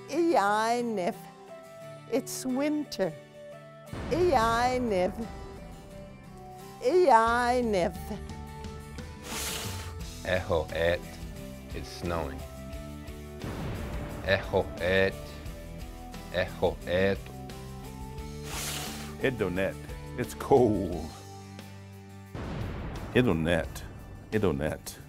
Cheyenne, it's winter. Cheyenne, Cheyenne. Echo et, it's snowing. Echo et, echo et. Idonet, it's cold. Idonet, Idonet.